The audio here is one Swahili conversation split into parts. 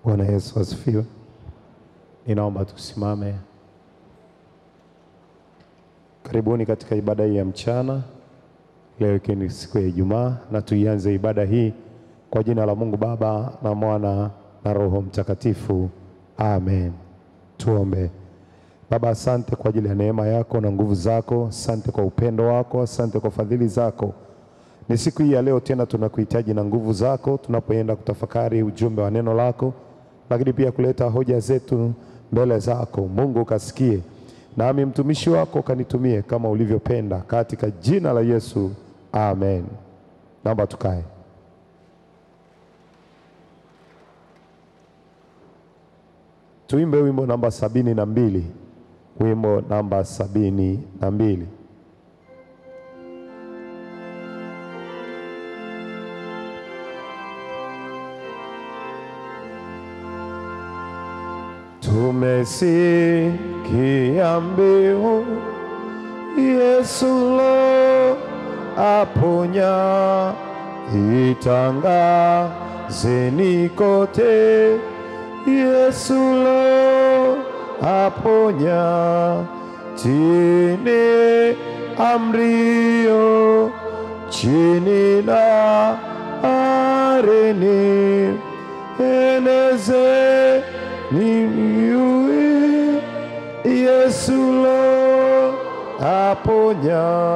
Bwana Yesu asifiwe. Ninaomba tusimame. Karibuni katika ibada hii ya mchana. Leo ikiwa ni siku ya Ijumaa, na tuianze ibada hii kwa jina la Mungu Baba na Mwana na Roho Mtakatifu. Amen. Tuombe. Baba, asante kwa ajili ya neema yako na nguvu zako. Asante kwa upendo wako. Asante kwa fadhili zako. Ni siku hii ya leo tena tunakuhitaji na nguvu zako tunapoenda kutafakari ujumbe wa neno lako, lakini pia kuleta hoja zetu mbele zako. Mungu kasikie, nami mtumishi wako kanitumie kama ulivyopenda, katika jina la Yesu. Amen. Naomba tukae. Tuimbe wimbo namba 72. Wimbo namba 72. Tumesikia mbiu, Yesu lo aponya, itangazeni kote, Yesu lo aponya, chini amrio, chini na areni, eneze niui, Yesu lo aponya.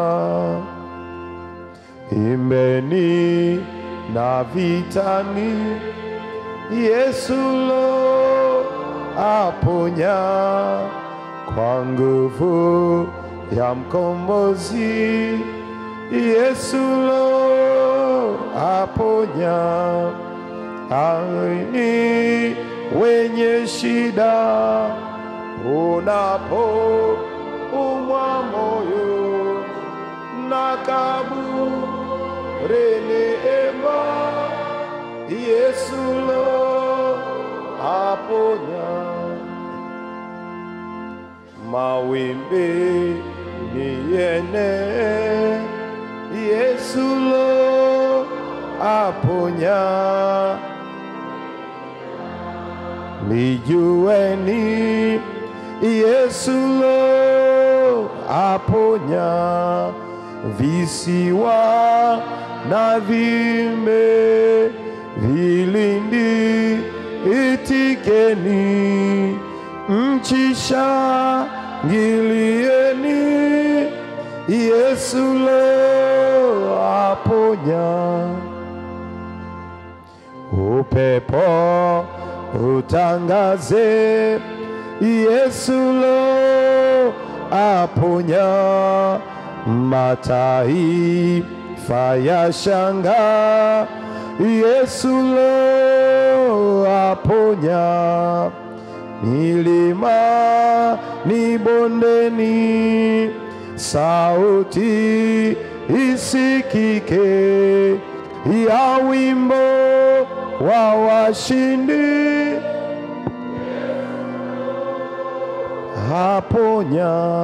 Imbeni na vitani, Yesu lo aponya, kwa nguvu ya mkombozi, Yesu lo aponya. Aini wenye shida, unapo umwa moyo, na kaburi neema, Yesu lo aponya. Mawimbi ni yene, Yesu lo aponya. Lijueni, Yesu lo aponya, visiwa na vime vilindi, itikeni, nchi shangilieni, Yesu lo aponya. Upepo utangaze, Yesu lo aponya, mataifa ya shanga, Yesu lo aponya. Milima ni bondeni, sauti isikike, ya wimbo wa washindi, aponya.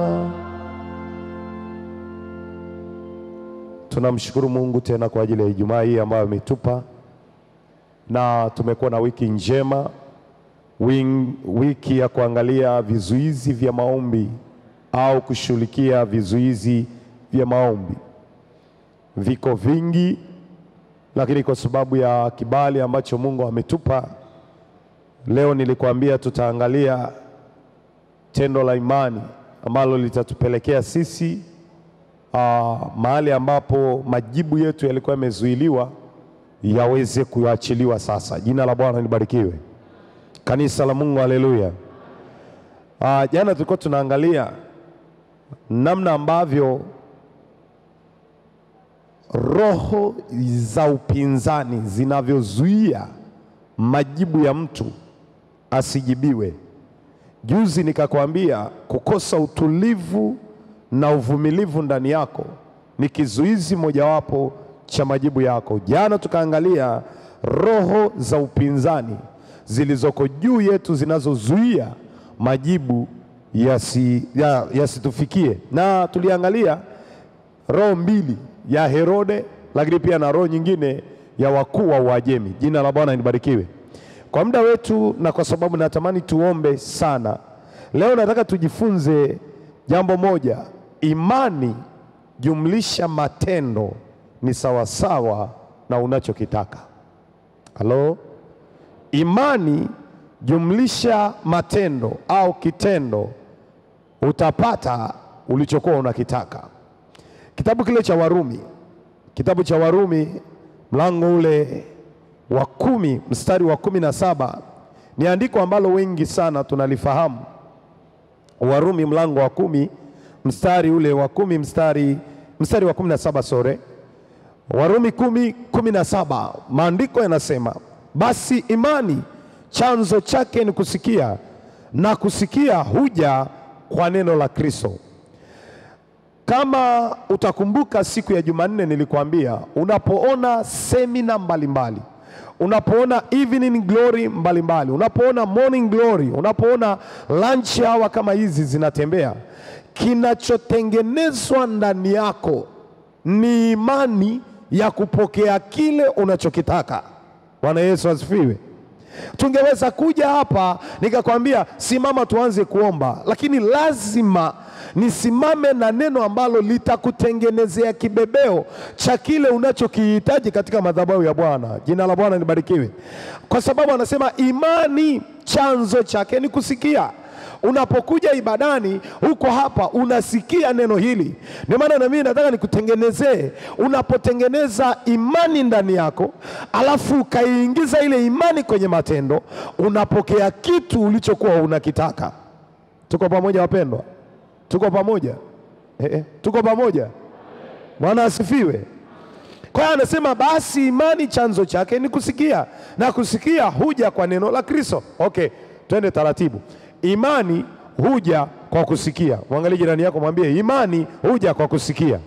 Tunamshukuru Mungu tena kwa ajili ya Ijumaa hii ambayo ametupa, na tumekuwa na wiki njema, wiki ya kuangalia vizuizi vya maombi au kushughulikia vizuizi vya maombi. Viko vingi, lakini kwa sababu ya kibali ambacho Mungu ametupa, leo nilikwambia tutaangalia tendo la imani ambalo litatupelekea sisi mahali ambapo majibu yetu yalikuwa yamezuiliwa yaweze kuachiliwa sasa. Jina la Bwana libarikiwe. Kanisa la Mungu, haleluya. Jana tulikuwa tunaangalia namna ambavyo roho za upinzani zinavyozuia majibu ya mtu asijibiwe. Juzi nikakwambia kukosa utulivu na uvumilivu ndani yako ni kizuizi mojawapo cha majibu yako. Jana tukaangalia roho za upinzani zilizoko juu yetu zinazozuia majibu yasitufikie, na tuliangalia roho mbili, ya Herode, lakini pia na roho nyingine ya wakuu wa Uajemi. Jina la Bwana libarikiwe. Kwa muda wetu na kwa sababu natamani tuombe sana, leo nataka tujifunze jambo moja: imani jumlisha matendo ni sawasawa na unachokitaka. Halo? Imani jumlisha matendo au kitendo, utapata ulichokuwa unakitaka. Kitabu kile cha Warumi, kitabu cha Warumi mlango ule wa 10 mstari wa 17 ni andiko ambalo wengi sana tunalifahamu. Warumi mlango wa 10 mstari ule wa 10 mstari wa 17 sore. Warumi 10:17 maandiko yanasema, basi imani chanzo chake ni kusikia, na kusikia huja kwa neno la Kristo. Kama utakumbuka siku ya Jumanne nilikwambia, unapoona semina mbalimbali, unapoona evening glory mbalimbali, unapoona morning glory, unapoona lunch hour kama hizi zinatembea, kinachotengenezwa ndani yako ni imani ya kupokea kile unachokitaka. Bwana Yesu asifiwe. Tungeweza kuja hapa nikakwambia simama tuanze kuomba, lakini lazima nisimame na neno ambalo litakutengenezea kibebeo cha kile unachokihitaji katika madhabahu ya Bwana. Jina la Bwana libarikiwe. Kwa sababu anasema imani chanzo chake ni kusikia. Unapokuja ibadani huko hapa unasikia neno hili. Ndio maana na mimi nataka nikutengenezee, unapotengeneza imani ndani yako, alafu ukaiingiza ile imani kwenye matendo, unapokea kitu ulichokuwa unakitaka. Tuko pamoja wapendwa? Tuko pamoja? Tuko pamoja? Bwana asifiwe. Kwa hiyo anasema basi imani chanzo chake ni kusikia, na kusikia huja kwa neno la Kristo. Okay, twende taratibu. Imani huja kwa kusikia. Mwangalie jirani yako, mwambie imani huja kwa kusikia.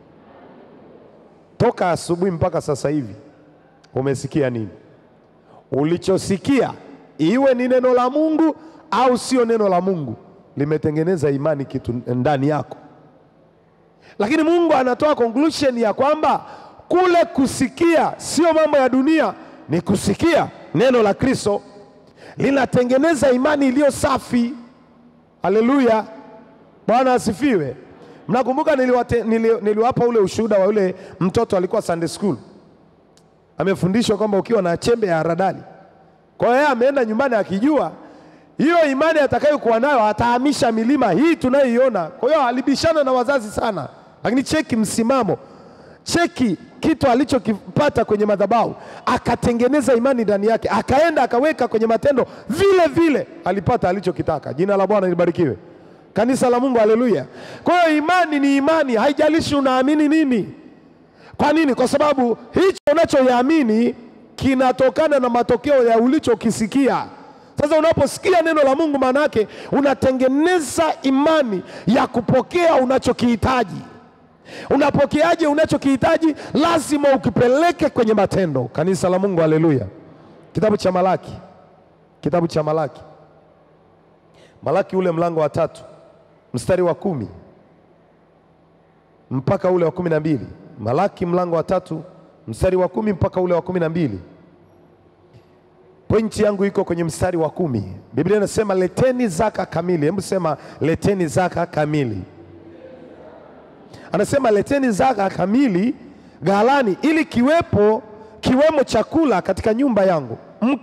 Toka asubuhi mpaka sasa hivi umesikia nini? Ulichosikia, iwe ni neno la Mungu au sio neno la Mungu, limetengeneza imani kitu ndani yako. Lakini Mungu anatoa conclusion ya kwamba kule kusikia sio mambo ya dunia, ni kusikia neno la Kristo, linatengeneza imani iliyo safi. Haleluya, Bwana asifiwe. Mnakumbuka niliwapa ule ushuhuda wa ule mtoto alikuwa Sunday school, amefundishwa kwamba ukiwa na chembe ya haradali. Kwa hiyo ameenda nyumbani akijua hiyo imani atakayokuwa nayo atahamisha milima hii tunayoiona. Kwa hiyo alibishana na wazazi sana, lakini cheki msimamo, cheki kitu alichokipata kwenye madhabahu, akatengeneza imani ndani yake, akaenda akaweka kwenye matendo vile vile alipata alichokitaka. Jina la Bwana libarikiwe. Kanisa la Mungu, haleluya. Kwa hiyo imani ni imani, haijalishi unaamini nini. Kwa nini? Kwa sababu hicho unachoamini kinatokana na matokeo ya ulichokisikia. Sasa unaposikia neno la Mungu, maana yake unatengeneza imani ya kupokea unachokihitaji. Unapokeaje unachokihitaji? Lazima ukipeleke kwenye matendo. Kanisa la Mungu, haleluya. Kitabu cha Malaki, kitabu cha Malaki, Malaki ule mlango wa 3 mstari wa 10 mpaka ule wa 12. Malaki mlango wa 3 mstari wa 10 mpaka ule wa 12. Pointi yangu iko kwenye mstari wa 10. Biblia inasema leteni zaka kamili. Hebu sema leteni zaka kamili. Anasema leteni zaka kamili ghalani, ili kiwemo chakula katika nyumba yangu.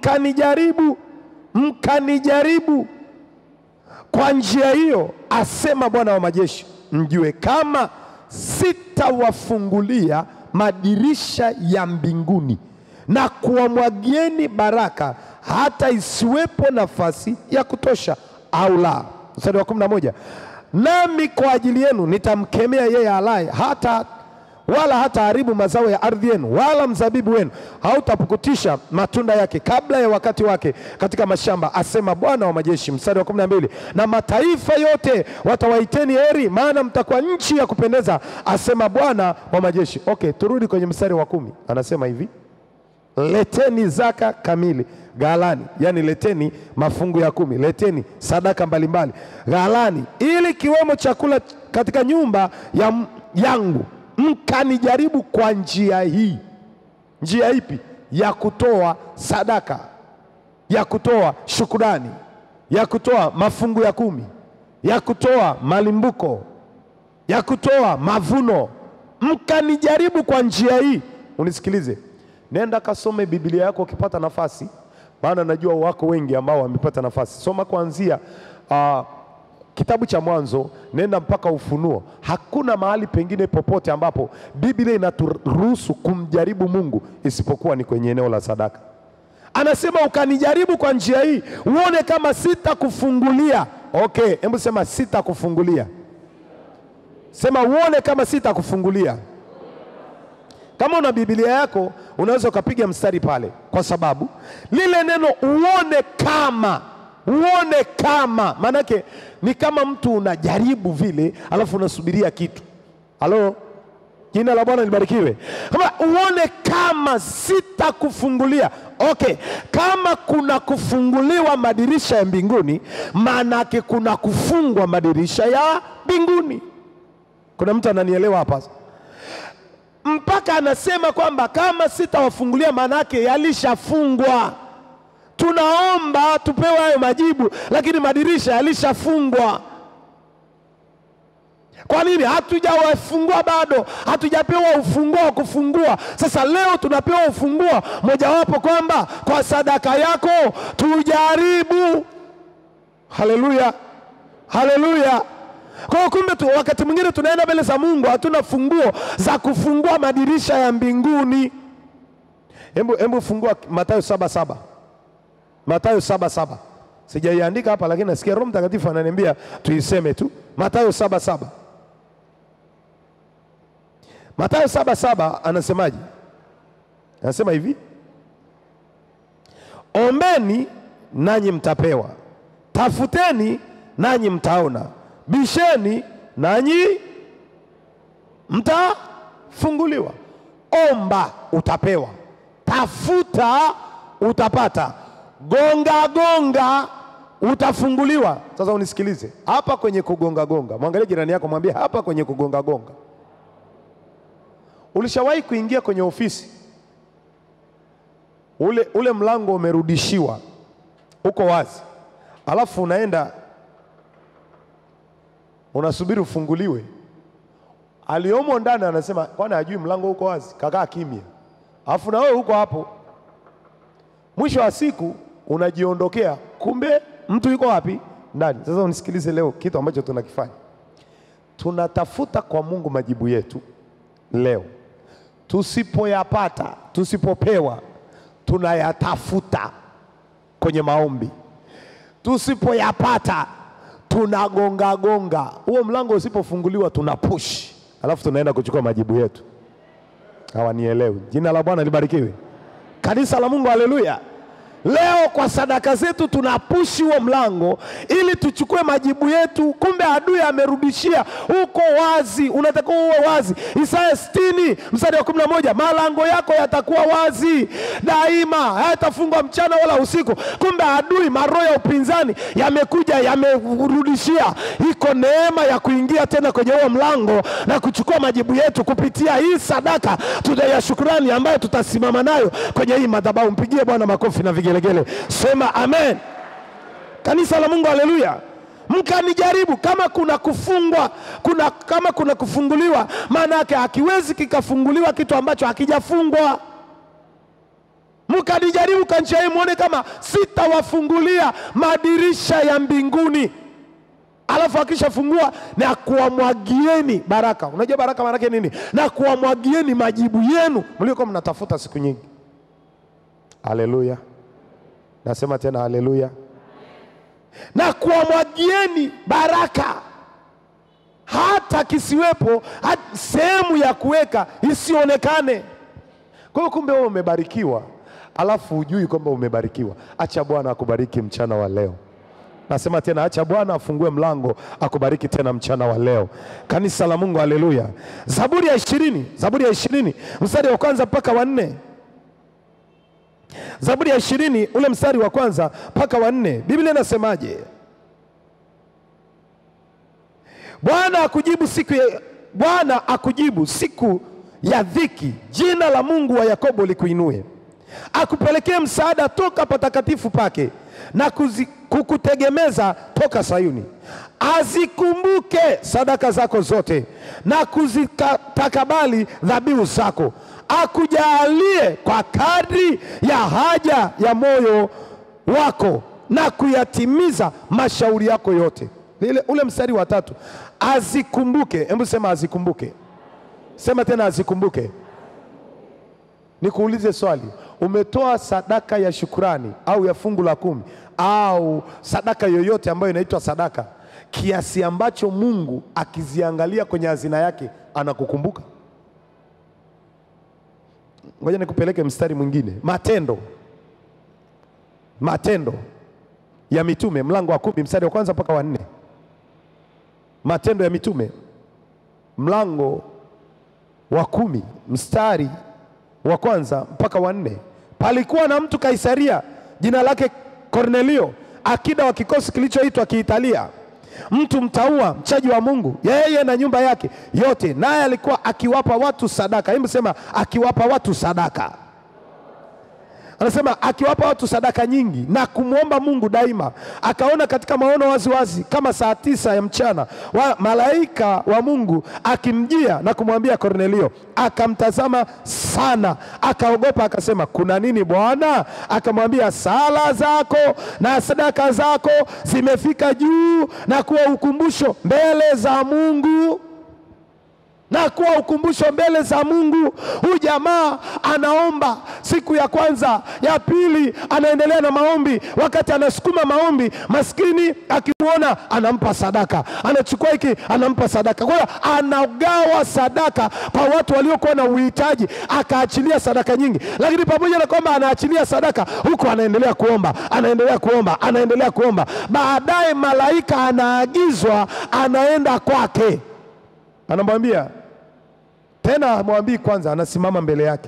Mkanijaribu kwa njia hiyo, asema Bwana wa majeshi, mjue kama sitawafungulia madirisha ya mbinguni na kuwamwagieni baraka hata isiwepo nafasi ya kutosha, au la. Mstari wa 11, nami kwa ajili yenu nitamkemea yeye alaye, wala hataharibu mazao ya ardhi yenu, wala mzabibu wenu hautapukutisha matunda yake kabla ya wakati wake katika mashamba, asema Bwana wa majeshi. Mstari wa 12, na mataifa yote watawaiteni heri, maana mtakuwa nchi ya kupendeza, asema Bwana wa majeshi. Okay, turudi kwenye mstari wa 10. Anasema hivi, leteni zaka kamili ghalani, yani leteni mafungu ya 10, leteni sadaka mbalimbali ghalani, ili kiwemo chakula katika nyumba yangu. Mkanijaribu kwa njia hii. Njia ipi? Ya kutoa sadaka. ya kutoa shukrani, ya kutoa mafungu ya 10, ya kutoa malimbuko, ya kutoa mavuno. Mkanijaribu kwa njia hii. Unisikilize, nenda kasome Biblia yako ukipata nafasi, maana najua wako wengi ambao wamepata nafasi. Soma kuanzia kitabu cha Mwanzo, nenda mpaka Ufunuo. Hakuna mahali pengine popote ambapo Biblia inaturuhusu kumjaribu Mungu isipokuwa ni kwenye eneo la sadaka. Anasema ukanijaribu kwa njia hii, uone kama sitakufungulia. Okay, hebu sema sitakufungulia. Sema uone kama sitakufungulia. Kama una Biblia yako unaweza ukapiga mstari pale, kwa sababu lile neno uone kama manake ni kama mtu unajaribu vile alafu unasubiria kitu. Halo, jina la Bwana libarikiwe. Kama uone kama sitakufungulia. Okay, kama kuna kufunguliwa madirisha ya mbinguni, manake kuna kufungwa madirisha ya mbinguni. Kuna mtu ananielewa hapa? Mpaka anasema kwamba kama sitawafungulia manake yalishafungwa. Tunaomba tupewe hayo majibu, lakini madirisha yalishafungwa. Kwa nini? Hatujawafungua bado, hatujapewa ufunguo wa kufungua. Sasa leo tunapewa ufunguo mojawapo, kwamba kwa sadaka yako tujaribu. Haleluya, haleluya. Kwa kumbe wakati mwingine tunaenda mbele za Mungu hatuna funguo za kufungua madirisha ya mbinguni. Hebu fungua Mathayo 7:7. Mathayo 7:7. Sijaiandika hapa lakini nasikia Roho Mtakatifu ananiambia tuiseme tu. Mathayo 7:7. Mathayo 7:7 anasemaje? Anasema hivi: ombeni nanyi mtapewa, tafuteni nanyi mtaona, bisheni nanyi mtafunguliwa. Omba utapewa, tafuta utapata, gonga utafunguliwa. Sasa unisikilize hapa kwenye kugonga. Mwangalie jirani yako, mwambie hapa kwenye kugonga. Ulishawahi kuingia kwenye ofisi, ule mlango umerudishiwa, uko wazi, alafu unaenda unasubiri ufunguliwe. Aliomo ndani anasema kwani hajui mlango uko wazi, kakaa kimya. Alafu na wewe uko hapo, mwisho wa siku unajiondokea, kumbe mtu yuko wapi? Ndani. Sasa unisikilize leo, kitu ambacho tunakifanya, tunatafuta kwa Mungu majibu yetu leo. Tusipoyapata, tusipopewa, tunayatafuta kwenye maombi. Tusipoyapata, tunagonga. Huo mlango usipofunguliwa tunapush, alafu tunaenda kuchukua majibu yetu. Hawanielewi. Jina la Bwana libarikiwe. Kanisa la Mungu, haleluya. Leo kwa sadaka zetu tunapushi huo mlango ili tuchukue majibu yetu. Kumbe adui amerudishia, uko wazi, unatakiwa uwe wazi. Isaya 60 mstari wa 11, malango yako yatakuwa wazi daima, hayatafungwa mchana wala usiku. Kumbe adui, maroho ya upinzani yamekuja, yamerudishia. Iko neema ya kuingia tena kwenye huo mlango na kuchukua majibu yetu kupitia hii sadaka ya shukrani ambayo tutasimama nayo kwenye hii madhabahu. Mpigie Bwana makofi na vigelegele. Sema amen. Kanisa la Mungu, haleluya. Mkanijaribu. Kama kuna kufungwa, kama kuna kufunguliwa, maana yake hakiwezi kikafunguliwa kitu ambacho hakijafungwa. Mkanijaribu kwa njia hii, muone kama sitawafungulia madirisha ya mbinguni. Alafu akishafungua na kuwamwagieni baraka. Unajua baraka maana yake nini? Na kuwamwagieni majibu yenu mliokuwa mnatafuta siku nyingi. Haleluya. Nasema tena haleluya. Na kuwamwagieni baraka, hata kisiwepo sehemu ya kuweka isionekane. Kwa hiyo kumbe wewe umebarikiwa, alafu hujui kwamba umebarikiwa. Acha Bwana akubariki mchana wa leo. Nasema tena acha Bwana afungue mlango akubariki tena mchana wa leo. Kanisa la Mungu, haleluya. Zaburi ya 20 mstari wa kwanza mpaka wa 4. Zaburi ya 20 ule mstari wa kwanza mpaka wa 4. Biblia inasemaje? Bwana akujibu siku ya dhiki, jina la Mungu wa Yakobo likuinue. akupelekee msaada toka patakatifu pake, na kukutegemeza toka Sayuni. Azikumbuke sadaka zako zote na kuzitakabali dhabihu zako. Akujalie kwa kadri ya haja ya moyo wako na kuyatimiza mashauri yako yote. Ule mstari wa 3, azikumbuke. Hebu sema azikumbuke. Sema tena azikumbuke. Nikuulize swali, umetoa sadaka ya shukrani au ya fungu la 10 au sadaka yoyote ambayo inaitwa sadaka, kiasi ambacho Mungu akiziangalia kwenye hazina yake anakukumbuka? Ngoja nikupeleke mstari mwingine. Matendo ya Mitume mlango wa 10 mstari wa 1 mpaka wa 4. Matendo ya Mitume mlango wa 10 mstari wa 1 mpaka wa 4. Palikuwa na mtu Kaisaria, jina lake Kornelio, akida wa kikosi kilichoitwa Kiitalia, mtu mtaua, mchaji wa Mungu, yeye na nyumba yake yote, naye alikuwa akiwapa watu sadaka. Hebu sema akiwapa watu sadaka. Anasema akiwapa watu sadaka nyingi na kumwomba Mungu daima. Akaona katika maono waziwazi kama saa 9 ya mchana malaika wa Mungu akimjia na kumwambia Kornelio. Akamtazama sana, akaogopa, akasema, kuna nini Bwana? Akamwambia, sala zako na sadaka zako zimefika juu na kuwa ukumbusho mbele za Mungu. Na kuwa ukumbusho mbele za Mungu. Huyu jamaa anaomba siku ya kwanza, ya pili anaendelea na maombi. Wakati anasukuma maombi, maskini akimuona anampa sadaka, anachukua hiki anampa sadaka. Kwa hiyo anagawa sadaka kwa watu waliokuwa na uhitaji, akaachilia sadaka nyingi. Lakini pamoja na kwamba anaachilia sadaka, huko anaendelea kuomba. Baadaye malaika anaagizwa, anaenda kwake, anamwambia tena, amwambii kwanza, anasimama mbele yake.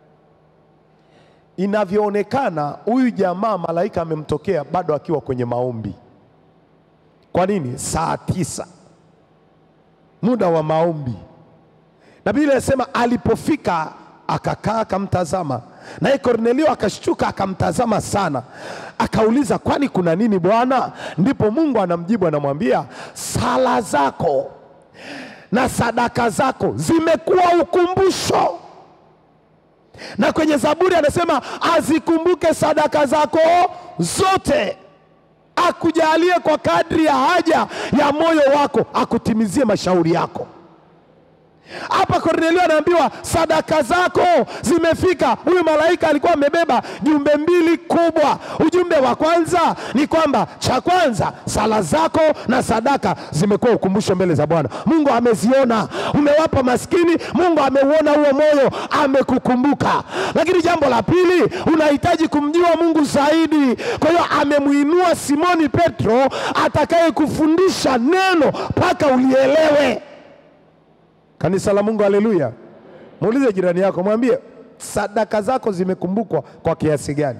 Inavyoonekana huyu jamaa malaika amemtokea bado akiwa kwenye maombi. Kwa nini? Saa 9, muda wa maombi. Na Biblia inasema alipofika akakaa akamtazama, naye Kornelio akashtuka akamtazama sana, akauliza, kwani kuna nini Bwana? Ndipo Mungu anamjibu, anamwambia, sala zako na sadaka zako zimekuwa ukumbusho. Na kwenye Zaburi anasema azikumbuke sadaka zako zote, akujalie kwa kadri ya haja ya moyo wako, akutimizie mashauri yako. Hapa Kornelio anaambiwa sadaka zako zimefika. Huyu malaika alikuwa amebeba jumbe 2 kubwa. Ujumbe wa kwanza ni kwamba, cha kwanza, sala zako na sadaka zimekuwa ukumbusho mbele za Bwana. Mungu ameziona, umewapa maskini, Mungu ameuona huo moyo, amekukumbuka. Lakini jambo la pili, unahitaji kumjua Mungu zaidi. Kwa hiyo amemuinua Simoni Petro atakaye kufundisha neno mpaka ulielewe. Kanisa la Mungu, haleluya. Muulize jirani yako, mwambie, sadaka zako zimekumbukwa kwa kiasi gani?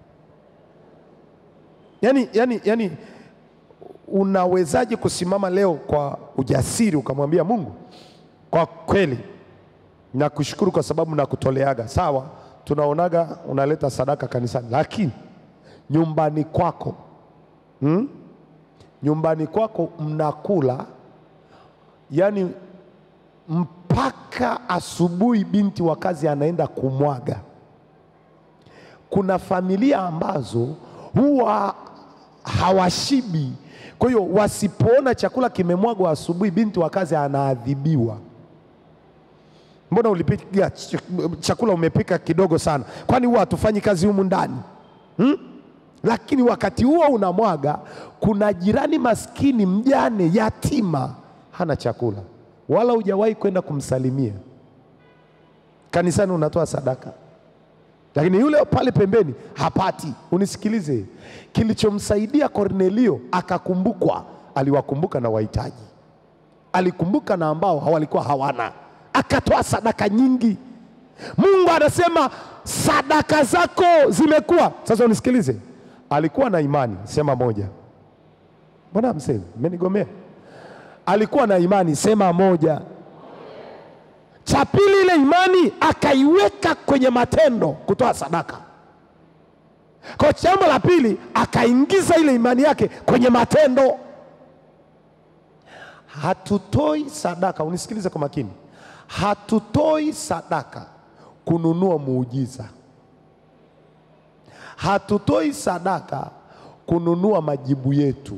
Yani unawezaje kusimama leo kwa ujasiri ukamwambia Mungu, kwa kweli nakushukuru kwa sababu nakutoleaga. Sawa, tunaonaga unaleta sadaka kanisani, lakini nyumbani kwako mnakula, yani mpaka asubuhi binti wa kazi anaenda kumwaga. Kuna familia ambazo huwa hawashibi, kwa hiyo wasipoona chakula kimemwagwa asubuhi, binti wa kazi anaadhibiwa. Mbona ulipika chakula umepika kidogo sana? Kwani huwa hatufanyi kazi humu ndani? Lakini wakati huo unamwaga, kuna jirani maskini, mjane, yatima, hana chakula, wala hujawahi kwenda kumsalimia. Kanisani unatoa sadaka, lakini yule pale pembeni hapati. Unisikilize, kilichomsaidia Kornelio akakumbukwa, aliwakumbuka na wahitaji, alikumbuka na ambao hawalikuwa hawana, akatoa sadaka nyingi. Mungu anasema sadaka zako zimekuwa. Sasa unisikilize, alikuwa na imani, sema moja. Mbona msemi mmenigomea? Alikuwa na imani, sema moja. Cha pili, ile imani akaiweka kwenye matendo, kutoa sadaka. Kwa jambo la pili, akaingiza ile imani yake kwenye matendo. Hatutoi sadaka, unisikilize kwa makini. Hatutoi sadaka kununua muujiza. Hatutoi sadaka kununua majibu yetu,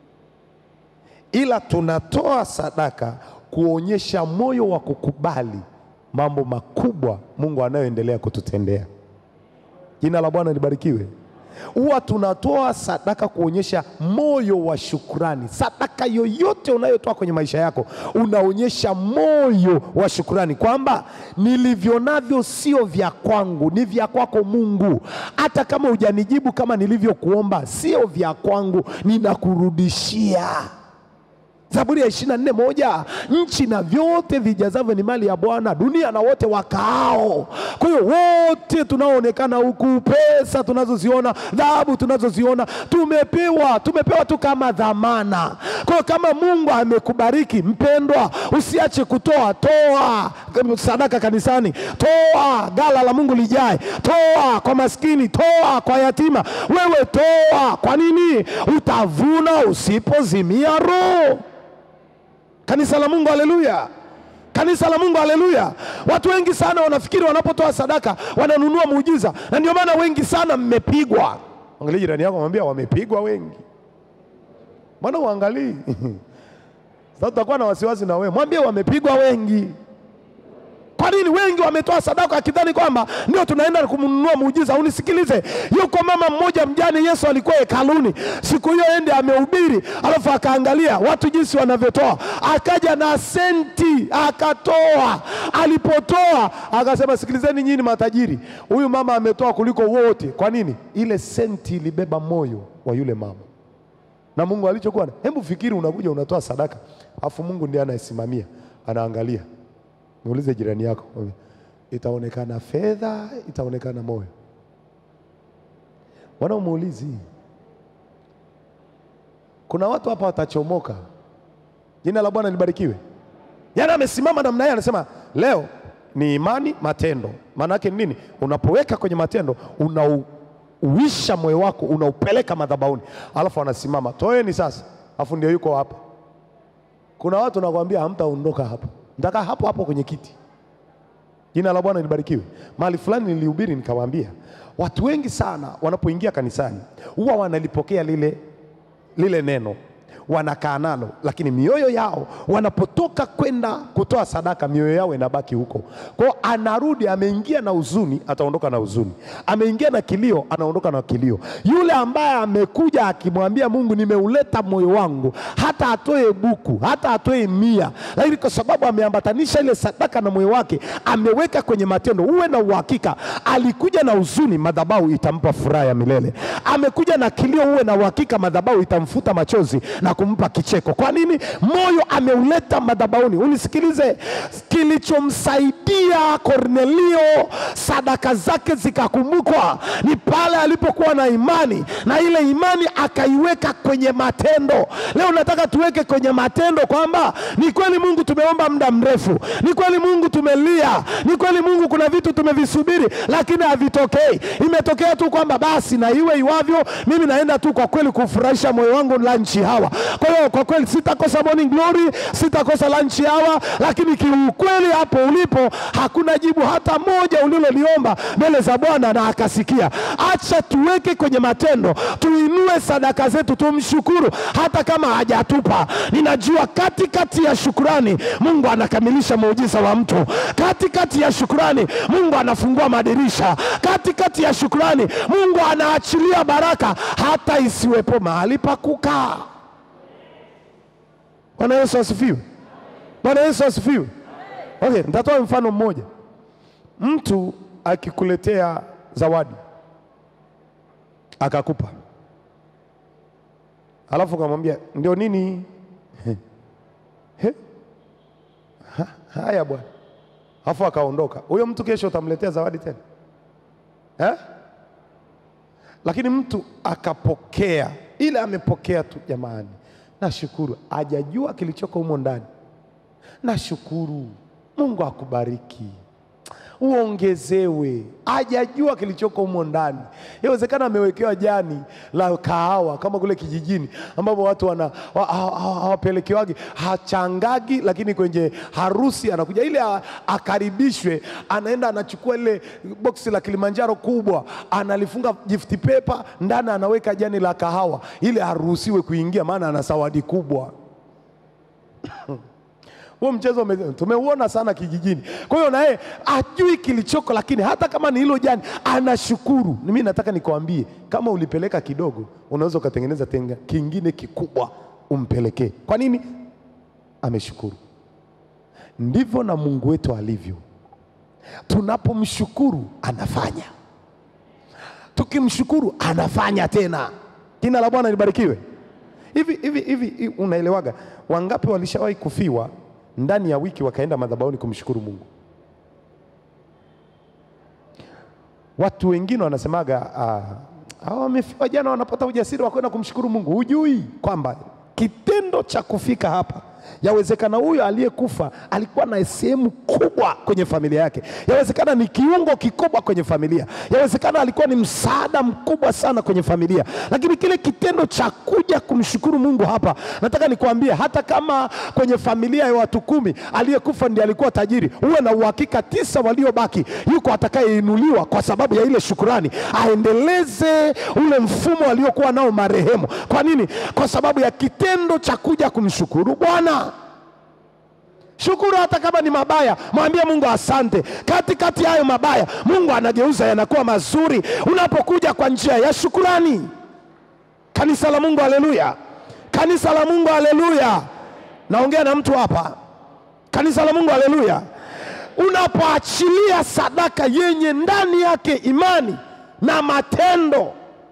ila tunatoa sadaka kuonyesha moyo wa kukubali mambo makubwa Mungu anayoendelea kututendea. Jina la Bwana libarikiwe. Huwa tunatoa sadaka kuonyesha moyo wa shukrani. Sadaka yoyote unayotoa kwenye maisha yako, unaonyesha moyo wa shukrani kwamba nilivyo navyo sio vya kwangu, ni vya kwako Mungu. Hata kama hujanijibu kama nilivyokuomba, sio vya kwangu, ninakurudishia. Zaburi ya 24:1, nchi na vyote vijazavyo ni mali ya Bwana, dunia na wote wakaao. Kwa hiyo wote tunaoonekana huku, pesa tunazoziona, dhahabu tunazoziona, tumepewa tu kama dhamana. Kwa hiyo kama Mungu amekubariki mpendwa, usiache kutoa. Toa sadaka kanisani, toa ghala la Mungu lijae, toa kwa maskini, toa kwa yatima. Wewe toa. Kwa nini? Utavuna usipozimia roho. Kanisa la Mungu, haleluya. Kanisa la Mungu, haleluya. Watu wengi sana wanafikiri wanapotoa sadaka wananunua muujiza, na ndio maana wengi sana mmepigwa. Angalia jirani yako, mwambie wamepigwa wengi. Mbona uangalii? Sasa utakuwa na wasiwasi na wewe. Mwambie wamepigwa wengi. Kwa nini? Wengi wametoa sadaka akidhani kwamba ndio tunaenda kumnunua muujiza. Unisikilize, yuko mama mmoja mjane, Yesu alikuwa hekaluni siku hiyo, ende amehubiri, alafu akaangalia watu jinsi wanavyotoa, akaja na senti akatoa. Alipotoa akasema, sikilizeni nyinyi matajiri, huyu mama ametoa kuliko wote. Kwa nini? Ile senti ilibeba moyo wa yule mama. Na Mungu alichokuwa, hebu fikiri unakuja unatoa sadaka, afu Mungu ndiye anayesimamia, anaangalia. Muulize jirani yako, itaonekana fedha, itaonekana moyo? Wana umuulizi. Kuna watu hapa watachomoka. Jina la Bwana libarikiwe. Yaani amesimama namna hii, anasema leo ni imani matendo. Maana yake nini? Unapoweka kwenye matendo, unauisha moyo wako, unaupeleka madhabahuni. Alafu anasimama, toeni sasa. Alafu ndio yuko hapa. Kuna watu nakwambia hamtaondoka hapa. Ndaka hapo hapo kwenye kiti. Jina la Bwana libarikiwe. Mahali fulani nilihubiri nikawaambia, watu wengi sana wanapoingia kanisani huwa wanalipokea lile neno, wanakaa nalo, lakini mioyo yao wanapotoka kwenda kutoa sadaka, mioyo yao inabaki huko. Kwa hiyo anarudi, ameingia na huzuni, ataondoka na huzuni. Ameingia na kilio, anaondoka na kilio. Yule ambaye amekuja akimwambia Mungu, nimeuleta moyo wangu, hata atoe buku, hata atoe 100, lakini kwa sababu ameambatanisha ile sadaka na moyo wake, ameweka kwenye matendo, uwe na uhakika alikuja na huzuni, madhabahu itampa furaha ya milele. Amekuja na kilio, uwe na uhakika madhabahu itamfuta machozi na kumpa kicheko. Kwa nini? Moyo ameuleta madhabahuni. Unisikilize, kilichomsaidia Kornelio sadaka zake zikakumbukwa ni pale alipokuwa na imani, na ile imani akaiweka kwenye matendo. Leo nataka tuweke kwenye matendo kwamba ni kweli Mungu tumeomba muda mrefu, ni kweli Mungu tumelia, ni kweli Mungu kuna vitu tumevisubiri lakini havitokei. Imetokea tu kwamba basi na iwe iwavyo, mimi naenda tu kwa kweli kufurahisha moyo wangu lunch hawa. Kwa hiyo kwa kweli sitakosa morning glory, sitakosa lunch hawa, lakini kiukweli hapo ulipo hakuna jibu hata moja uliloliomba mbele za Bwana na akasikia. Acha tuweke kwenye matendo, tuinue sadaka zetu, tumshukuru hata kama hajatupa. Ninajua katikati ya shukrani Mungu anakamilisha muujiza wa mtu. Katikati ya shukrani Mungu anafungua madirisha. Katikati ya shukrani Mungu anaachilia baraka hata isiwepo mahali pa kukaa. Bwana Yesu asifiwe. Bwana Yesu asifiwe. Okay, nitatoa mfano mmoja. Mtu akikuletea zawadi akakupa, alafu kamwambia ndio nini? Haya bwana. Alafu akaondoka. Huyo mtu kesho utamletea zawadi tena? Lakini mtu akapokea, ile amepokea tu, jamani, nashukuru, hajajua kilichoko humo ndani. Nashukuru, Mungu akubariki. uongezewe. Hajajua kilichoko humo ndani. Inawezekana amewekewa jani la kahawa kama kule kijijini ambapo watu hawapelekewagi, hachangagi, lakini kwenye harusi anakuja ile akaribishwe, anaenda anachukua ile boksi la Kilimanjaro kubwa, analifunga gift paper, ndani anaweka jani la kahawa ili haruhusiwe kuingia, maana ana zawadi kubwa. Huo mchezo tumeuona sana kijijini. Kwa hiyo naye ajui kilichoko, lakini hata kama ni hilo jani anashukuru. Mimi nataka nikwambie, kama ulipeleka kidogo, unaweza ukatengeneza kingine kikubwa umpelekee. Kwa nini? Ameshukuru. Ndivyo na Mungu wetu alivyo. Tunapomshukuru anafanya, tukimshukuru anafanya tena. Jina la Bwana libarikiwe. Hivi unaelewaga wangapi walishawahi kufiwa ndani ya wiki wakaenda madhabahuni kumshukuru Mungu? Watu wengine wanasemaga wamefiwa jana, wanapata ujasiri wa kwenda kumshukuru Mungu. Hujui kwamba kitendo cha kufika hapa, yawezekana huyo aliyekufa alikuwa na sehemu kubwa kwenye familia yake. Yawezekana ni kiungo kikubwa kwenye familia. Yawezekana alikuwa ni msaada mkubwa sana kwenye familia. Lakini kile kitendo cha kuja kumshukuru Mungu hapa, nataka nikwambie, hata kama kwenye familia ya watu 10 aliyekufa ndiye alikuwa tajiri, uwe na uhakika 9 waliobaki yuko atakayeinuliwa kwa sababu ya ile shukrani, aendeleze ule mfumo aliokuwa nao marehemu. Kwa nini? Kwa sababu ya kitendo cha kuja kumshukuru Bwana. Shukuru hata kama ni mabaya, mwambie Mungu asante. Katikati hayo mabaya, Mungu anageuza yanakuwa mazuri unapokuja kwa njia ya shukrani. Kanisa la Mungu, haleluya. Kanisa la Mungu, haleluya. Naongea na mtu hapa. Kanisa la Mungu, haleluya. Unapoachilia sadaka yenye ndani yake imani na matendo.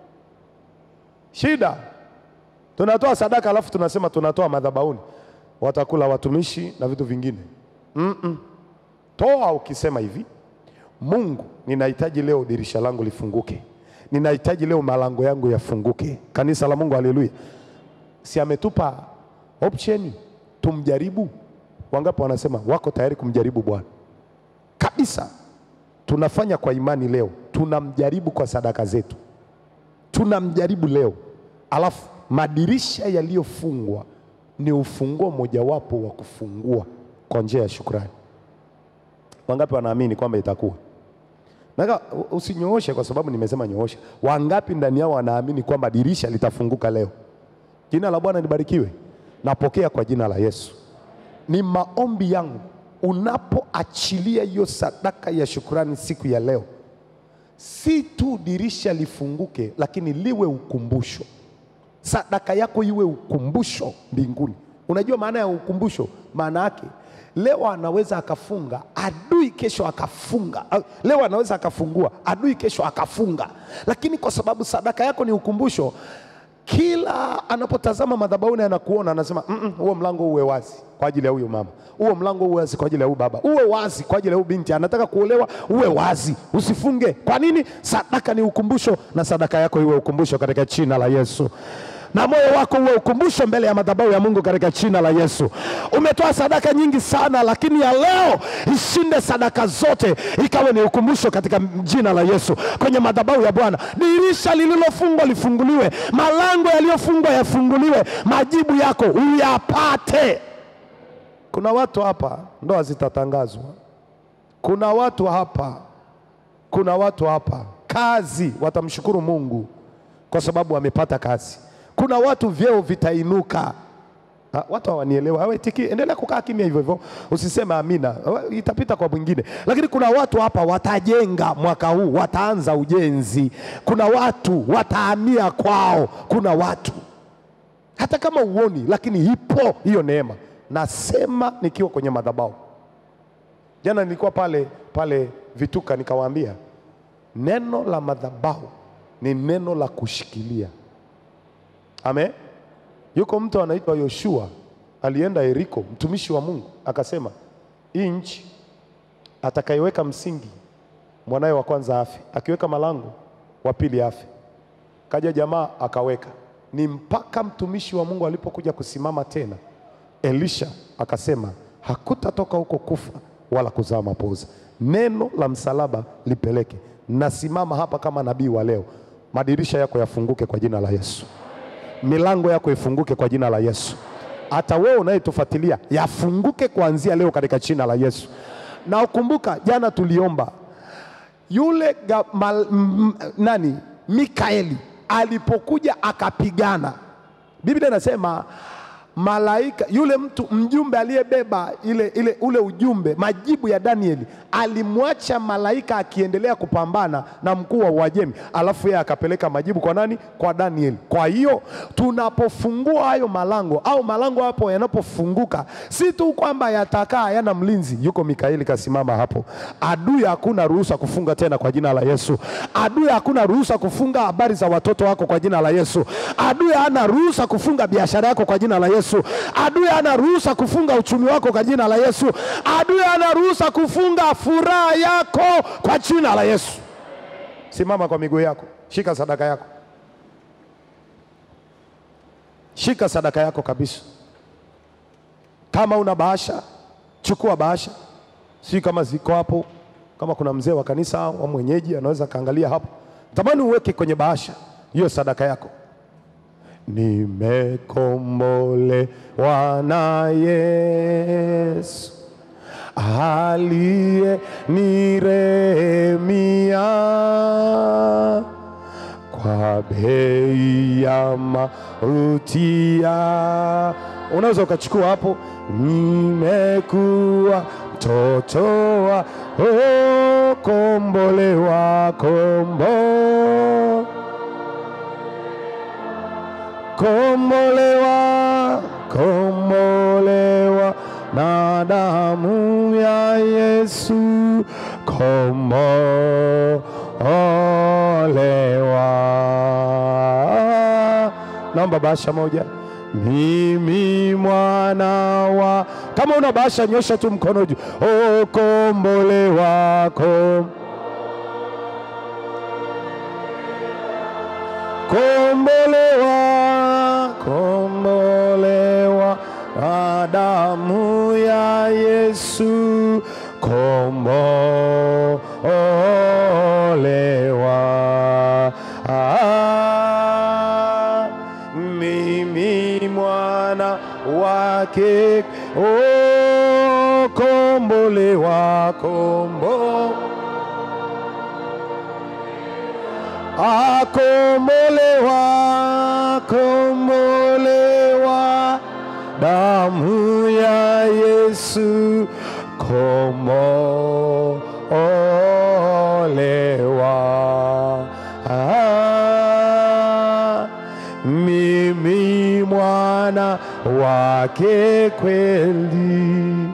Shida tunatoa sadaka alafu tunasema tunatoa madhabahuni, watakula watumishi na vitu vingine. Toa ukisema hivi, Mungu, ninahitaji leo dirisha langu lifunguke, ninahitaji leo malango yangu yafunguke. Kanisa la Mungu, haleluya. Si ametupa option tumjaribu? Wangapi wanasema wako tayari kumjaribu Bwana? Kabisa. Tunafanya kwa imani leo, tunamjaribu kwa sadaka zetu, tunamjaribu leo. Alafu madirisha yaliyofungwa ni ufunguo mojawapo wa kufungua kwa njia ya shukrani. Wangapi wanaamini kwamba itakuwa? Nataka usinyooshe kwa sababu nimesema nyoosha. Wangapi ndani yao wanaamini kwamba dirisha litafunguka leo? Jina la Bwana libarikiwe. Napokea kwa jina la Yesu. Ni maombi yangu unapoachilia hiyo sadaka ya shukrani siku ya leo, si tu dirisha lifunguke, lakini liwe ukumbusho. Sadaka yako iwe ukumbusho mbinguni. Unajua maana ya ukumbusho? Maana yake leo anaweza akafunga, adui kesho akafunga. Leo anaweza akafungua, adui kesho akafunga. Lakini kwa sababu sadaka yako ni ukumbusho, kila anapotazama madhabahuni anakuona, anasema huo mlango uwe wazi kwa ajili ya huyo mama, huo mlango uwe wazi kwa ajili ya huyo baba, uwe wazi kwa ajili ya huyo binti anataka kuolewa, uwe wazi, usifunge. Kwa nini? Sadaka ni ukumbusho, na sadaka yako iwe ukumbusho katika jina la Yesu. Na moyo wako uwe ukumbusho mbele ya madhabahu ya Mungu katika jina la Yesu. Umetoa sadaka nyingi sana, lakini ya leo ishinde sadaka zote, ikawe ni ukumbusho katika jina la Yesu. Kwenye madhabahu ya Bwana, dirisha lililofungwa lifunguliwe, malango yaliyofungwa yafunguliwe, majibu yako uyapate. Kuna watu hapa ndoa zitatangazwa. Kuna watu hapa kazi watamshukuru Mungu kwa sababu wamepata kazi. Kuna watu vyeo vitainuka. Watu hawanielewa, hawatiki, endelea kukaa kimya hivyo hivyo, usiseme amina, itapita kwa mwingine. Lakini kuna watu hapa watajenga mwaka huu, wataanza ujenzi. Kuna watu watahamia kwao. Kuna watu hata kama uoni, lakini ipo hiyo neema. Nasema nikiwa kwenye madhabahu. Jana nilikuwa pale Vituka, nikawaambia neno la madhabahu ni neno la kushikilia. Amen. Yuko mtu anaitwa Yoshua, alienda Yeriko, mtumishi wa Mungu, akasema hii nchi atakayeweka msingi mwanae wa kwanza afe, akiweka malango wa pili afe. Kaja jamaa akaweka. Ni mpaka mtumishi wa Mungu alipokuja kusimama tena, Elisha akasema hakutatoka huko kufa wala kuzaa mapoza. neno la msalaba lipeleke. Nasimama hapa kama nabii wa leo, madirisha yako yafunguke kwa jina la Yesu. Milango yako ifunguke kwa jina la Yesu. Hata wewe unayetufuatilia, yafunguke kuanzia leo katika jina la Yesu. Na ukumbuka jana tuliomba yule Mikaeli alipokuja akapigana, Biblia inasema malaika yule mtu mjumbe aliyebeba ule ujumbe, majibu ya Danieli, alimwacha malaika akiendelea kupambana na mkuu wa Uajemi, alafu yeye akapeleka majibu kwa nani? Kwa Danieli. Kwa hiyo tunapofungua hayo malango au malango hapo yanapofunguka, si tu kwamba yatakaa yana mlinzi, yuko Mikaeli kasimama hapo. Adui hakuna ruhusa kufunga tena kwa jina la Yesu. Adui hakuna ruhusa kufunga habari za watoto wako kwa jina la Yesu. Adui hana ruhusa kufunga biashara yako kwa jina la Yesu. Adui hana ruhusa kufunga uchumi wako kwa jina la Yesu. Adui hana ruhusa kufunga furaha yako kwa jina la Yesu. Simama kwa miguu yako, shika sadaka yako, shika sadaka yako kabisa. Kama una bahasha, chukua bahasha, si kama ziko hapo. Kama kuna mzee wa kanisa au mwenyeji anaweza kaangalia hapo, tamani uweke kwenye bahasha hiyo sadaka yako. Nimekombolewa na Yesu aliye nirehemia, kwa bei ya mauti. Unaweza ukachukua hapo, nimekuwa mtoto wa kombolewa, kombolewa na damu ya Yesu, kombolewa. Naomba bahasha moja. Mimi mwana wa, kama una bahasha nyosha tu mkono juu. Kombolewa, kombolewa na damu ya Yesu, kombolewa. Mimi mwana wake, kombolewa, kombolewa damu ya Yesu, kombolewa. Mimi mwana wake kweli.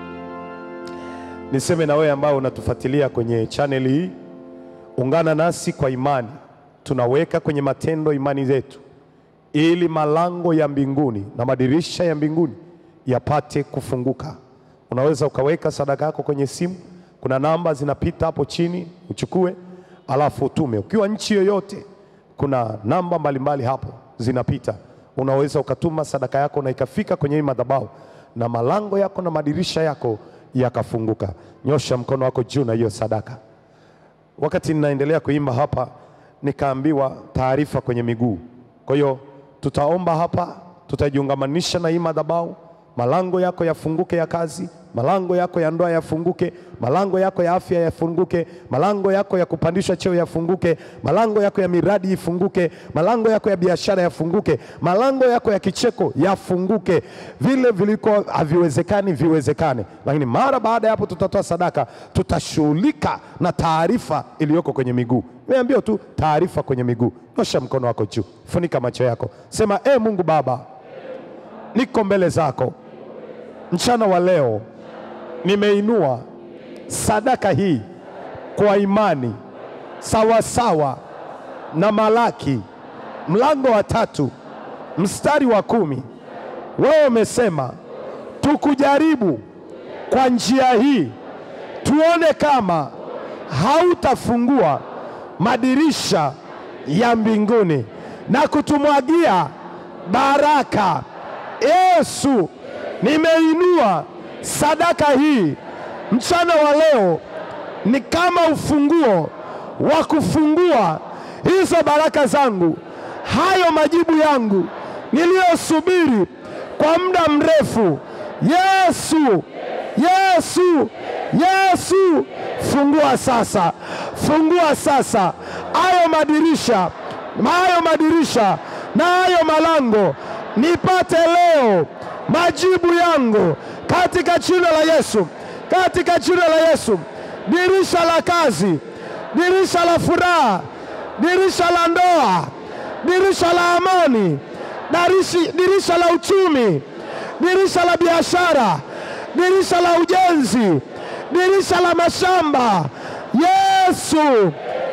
Niseme na wewe ambao unatufuatilia kwenye channel hii, ungana nasi kwa imani. Tunaweka kwenye matendo imani zetu, ili malango ya mbinguni na madirisha ya mbinguni yapate kufunguka. Unaweza ukaweka sadaka yako kwenye simu, kuna namba zinapita hapo chini, uchukue alafu utume. Ukiwa nchi yoyote, kuna namba mbalimbali hapo zinapita, unaweza ukatuma sadaka yako na ikafika kwenye hii madhabahu, na malango yako na madirisha yako yakafunguka. Nyosha mkono wako juu na hiyo sadaka. Wakati ninaendelea kuimba hapa, nikaambiwa taarifa kwenye miguu. Kwa hiyo tutaomba hapa, tutajiungamanisha na hii madhabahu. Malango yako yafunguke ya kazi, malango yako ya ndoa yafunguke, malango yako ya afya yafunguke, malango yako ya kupandishwa cheo yafunguke, malango yako ya miradi ifunguke, malango yako ya biashara yafunguke, malango yako ya kicheko yafunguke. Vile viliko haviwezekani viwezekane. Lakini mara baada ya hapo tutatoa sadaka, tutashughulika na taarifa iliyoko kwenye miguu. Niambie tu taarifa kwenye miguu. Nyosha mkono wako juu, funika macho yako, sema Mungu Baba, niko mbele zako mchana wa leo, nimeinua sadaka hii kwa imani sawa sawa na Malaki mlango wa 3 mstari wa 10. Wewe umesema tukujaribu kwa njia hii, tuone kama hautafungua madirisha ya mbinguni na kutumwagia baraka. Yesu, nimeinua sadaka hii mchana wa leo ni kama ufunguo wa kufungua hizo baraka zangu, hayo majibu yangu niliyosubiri kwa muda mrefu. Yesu, Yesu, Yesu, fungua sasa, fungua sasa hayo madirisha na hayo malango, nipate leo majibu yangu katika jina la Yesu, katika jina la Yesu. Dirisha la kazi, dirisha la furaha, dirisha la ndoa, dirisha la amani, dirisha la uchumi, dirisha la biashara, dirisha la ujenzi, dirisha la mashamba. Yesu,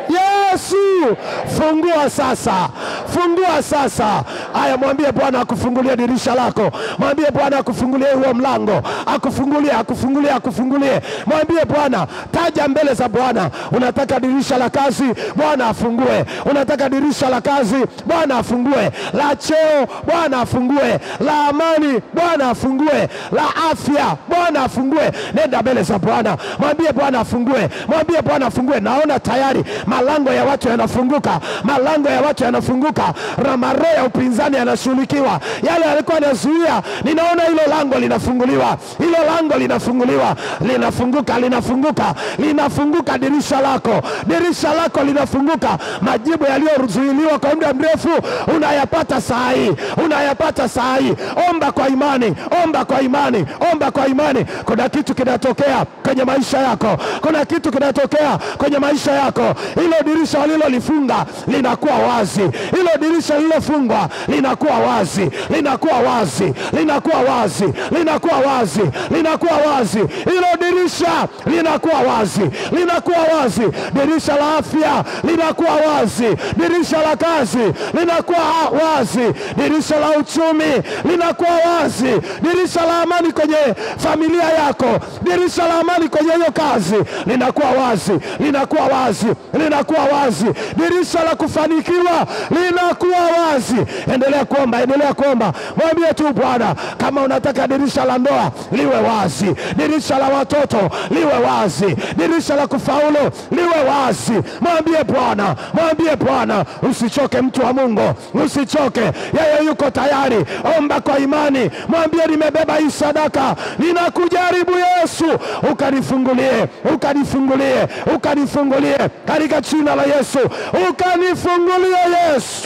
Yesu, fungua sasa, fungua sasa. Aya, mwambie Bwana akufungulie dirisha lako. Mwambie Bwana akufungulie huo mlango. Akufungulie, akufungulie, akufungulie. Mwambie Bwana, taja mbele za Bwana. Unataka dirisha la kazi, Bwana afungue. Unataka dirisha la kazi, Bwana afungue. La cheo, Bwana afungue. La amani, Bwana afungue. La afya, Bwana afungue. Nenda mbele za Bwana. Mwambie Bwana afungue. Mwambie Bwana afungue. Naona tayari malango ya watu yanafunguka. Malango ya watu yanafunguka. Ramaro ya upinzani yanashughulikiwa. Yale yalikuwa yanazuia, ninaona hilo lango linafunguliwa. Hilo lango linafunguliwa. Linafunguka, linafunguka, linafunguka dirisha lako. Dirisha lako linafunguka. Majibu yaliyozuiliwa kwa muda mrefu unayapata saa hii. Unayapata saa hii. Omba kwa imani. Omba kwa imani. Omba kwa imani. Kuna kitu kinatokea kwenye maisha yako. Kuna kitu kinatokea kwenye maisha yako. Hilo dirisha walilolifunga linakuwa wazi. Hilo dirisha lililofungwa linakuwa wazi. Linakuwa wazi. Linakuwa wazi. Linakuwa wazi. Linakuwa wazi. Hilo dirisha linakuwa wazi. Linakuwa wazi. Dirisha la afya linakuwa wazi. Dirisha la kazi linakuwa wazi. Dirisha la uchumi linakuwa wazi. Dirisha la amani kwenye familia yako, dirisha la amani kwenye hiyo kazi linakuwa wazi. Linakuwa wazi. Linakuwa wazi. Dirisha la kufanikiwa linakuwa wazi. Endelea kuomba, endelea kuomba. Mwambie tu Bwana, kama unataka dirisha la ndoa liwe wazi, dirisha la watoto liwe wazi, dirisha la kufaulu liwe wazi. Mwambie Bwana, mwambie Bwana. Usichoke mtu wa Mungu, usichoke. Yeye yuko tayari. Omba kwa imani. Mwambie, nimebeba hii sadaka, ninakujaribu Yesu, ukanifungulie, ukanifungulie, ukanifungulie katika jina la Yesu. Ukanifungulie Yesu.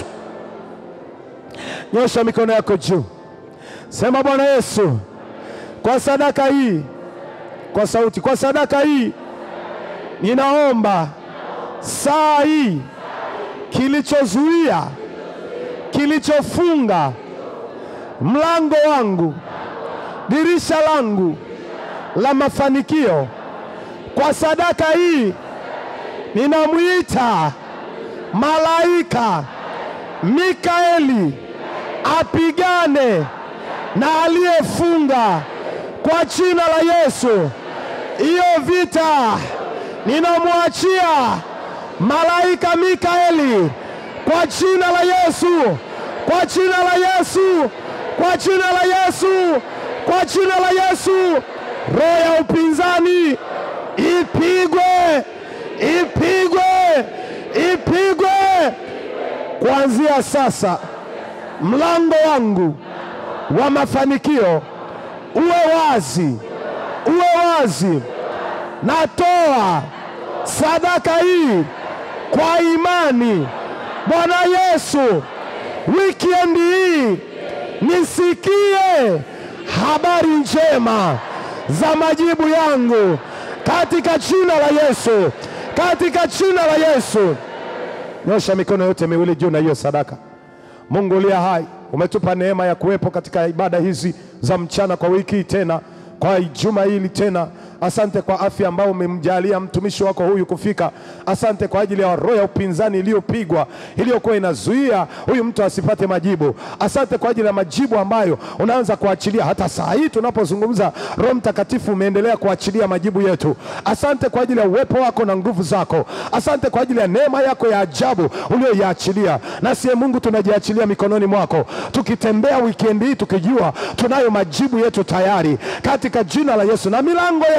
Nyosha mikono yako juu. Sema, Bwana Yesu, kwa sadaka hii, kwa sauti, kwa sadaka hii ninaomba saa hii kilichozuia, kilichofunga mlango wangu, dirisha langu la mafanikio, kwa sadaka hii ninamuita malaika Mikaeli apigane na aliyefunga kwa jina la Yesu. Hiyo vita ninamwachia malaika Mikaeli kwa jina la Yesu, kwa jina la Yesu, kwa jina la Yesu, kwa jina la Yesu. Roho ya upinzani ipigwe, ipigwe, ipigwe. Kuanzia sasa mlango wangu wa mafanikio uwe wazi, uwe wazi. Natoa sadaka hii kwa imani. Bwana Yesu, weekend hii nisikie habari njema za majibu yangu katika jina la Yesu, katika jina la Yesu. Nyosha mikono yote miwili juu na hiyo sadaka. Mungu uliye hai, umetupa neema ya kuwepo katika ibada hizi za mchana kwa wiki tena, kwa juma hili tena. Asante kwa afya ambao umemjalia mtumishi wako huyu kufika. Asante kwa ajili ya roho ya upinzani iliyopigwa, iliyokuwa inazuia huyu mtu asipate majibu. Asante kwa ajili ya majibu ambayo unaanza kuachilia hata saa hii tunapozungumza. Roho Mtakatifu umeendelea kuachilia majibu yetu. Asante kwa ajili ya uwepo wako na nguvu zako. Asante kwa ajili ya neema yako ya ajabu uliyoiachilia. Na siye Mungu, tunajiachilia mikononi mwako, tukitembea weekend hii tukijua tunayo majibu yetu tayari katika jina la Yesu. Na milango yetu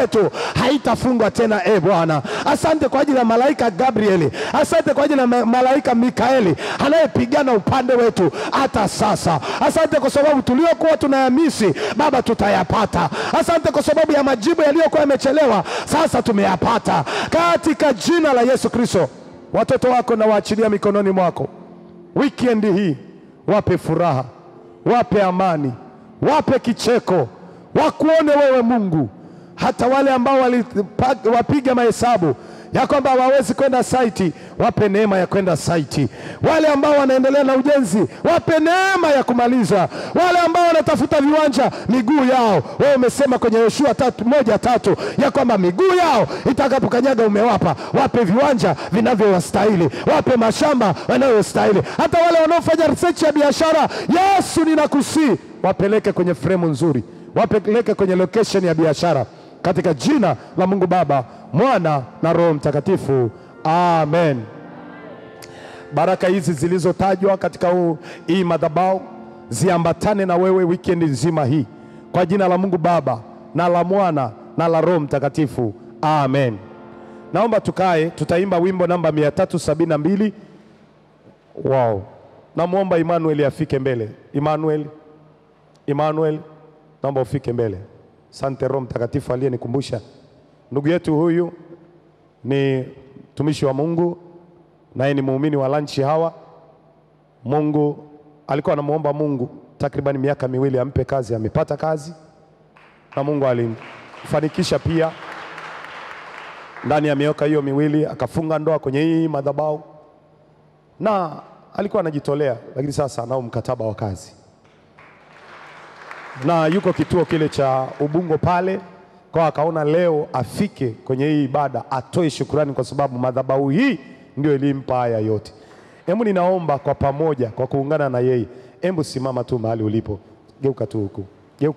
yetu haitafungwa tena. Bwana, asante kwa ajili ya malaika Gabrieli, asante kwa ajili ya malaika Mikaeli anayepigana upande wetu hata sasa. Asante kwa sababu tuliokuwa tunayamisi Baba tutayapata. Asante kwa sababu ya majibu yaliyokuwa yamechelewa sasa tumeyapata, katika jina la Yesu Kristo. Watoto wako na waachilia mikononi mwako. Weekend hii wape furaha, wape amani, wape kicheko, wakuone wewe Mungu. Hata wale ambao wapiga mahesabu ya kwamba hawawezi kwenda site, wape neema ya kwenda site. Wale ambao wanaendelea na ujenzi, wape neema ya kumaliza. Wale ambao wanatafuta viwanja, miguu yao, wewe umesema kwenye Yoshua 1:3 ya kwamba miguu yao itakapokanyaga umewapa. Wape viwanja vinavyowastahili, wape mashamba yanayostahili. Hata wale wanaofanya research ya biashara, Yesu ninakusii, wapeleke kwenye fremu nzuri, wapeleke kwenye location ya biashara, katika jina la Mungu Baba, Mwana na Roho Mtakatifu. Amen. Baraka hizi zilizotajwa katika hii madhabahu ziambatane na wewe weekend nzima hii, kwa jina la Mungu Baba na la Mwana na la Roho Mtakatifu. Amen. Naomba tukae, tutaimba wimbo namba 372. Wow. Namuomba Emmanuel afike mbele. Emmanuel, naomba ufike mbele. Asante Roho Mtakatifu aliyenikumbusha. Ndugu yetu huyu ni mtumishi wa Mungu, naye ni muumini wa Lunch Hour. Mungu alikuwa anamuomba Mungu takriban miaka 2 ampe kazi, amepata kazi na Mungu alimfanikisha pia. Ndani ya miaka hiyo 2 akafunga ndoa kwenye hii madhabahu, na alikuwa anajitolea, lakini sasa anao mkataba wa kazi na yuko kituo kile cha Ubungo pale. Kwa akaona leo afike kwenye hii ibada atoe shukrani, kwa sababu madhabahu hii ndio ilimpa haya yote. Hebu ninaomba kwa pamoja, kwa kuungana na yeye, hebu simama tu mahali ulipo, geuka tu huku,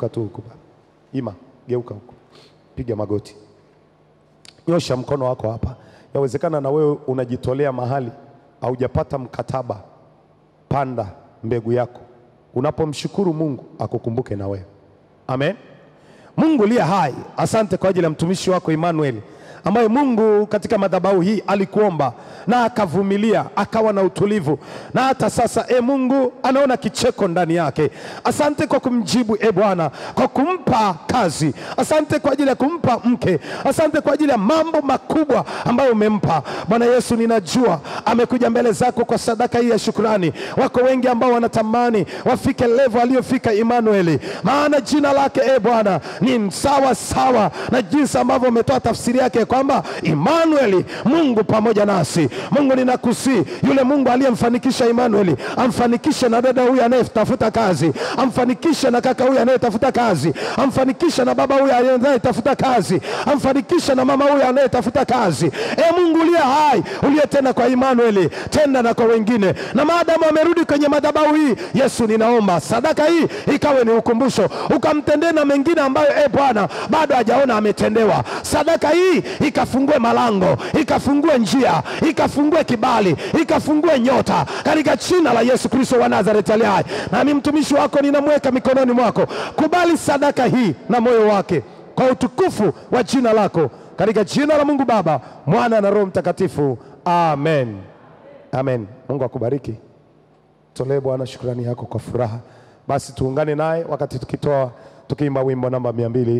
Ima, geuka huku, piga magoti, nyosha mkono wako hapa. Yawezekana na wewe unajitolea mahali haujapata mkataba, panda mbegu yako. Unapomshukuru Mungu akukumbuke na wewe. Amen. Mungu liye hai, asante kwa ajili ya mtumishi wako Emmanuel, ambaye Mungu katika madhabahu hii alikuomba na akavumilia, akawa na utulivu, na hata sasa Mungu anaona kicheko ndani yake. Asante kwa kumjibu Bwana, kwa kumpa kazi. Asante kwa ajili ya kumpa mke. Asante kwa ajili ya mambo makubwa ambayo umempa. Bwana Yesu, ninajua amekuja mbele zako kwa sadaka hii ya shukrani. Wako wengi ambao wanatamani wafike level aliyofika Emmanuel, maana jina lake Bwana ni sawa sawa na jinsi ambavyo umetoa tafsiri yake kwamba Emmanuel, Mungu pamoja nasi. Mungu ninakusi, yule Mungu aliyemfanikisha Emmanuel, amfanikishe na dada huyu anayetafuta kazi, amfanikishe na kaka huyu anayetafuta kazi, amfanikishe na baba huyu anayetafuta kazi, amfanikishe na mama huyu anayetafuta kazi. Mungu uliye hai, uliye tena kwa Emmanuel, tenda na kwa wengine. Na maadamu amerudi kwenye madhabahu hii, Yesu ninaomba sadaka hii ikawe ni ukumbusho, ukamtendee na mengine ambayo Bwana bado hajaona ametendewa. Sadaka hii ikafungue malango, ikafungue njia, ikafungue kibali, ikafungue nyota, katika jina la Yesu Kristo wa Nazareti aliye hai. Nami mtumishi wako ninamweka mikononi mwako. Kubali sadaka hii na moyo wake kwa utukufu wa jina lako, katika jina la Mungu Baba, Mwana na Roho Mtakatifu. Amen. Amen. Mungu akubariki. Tolee Bwana shukrani yako kwa furaha. Basi tuungane naye wakati tukiimba wimbo namba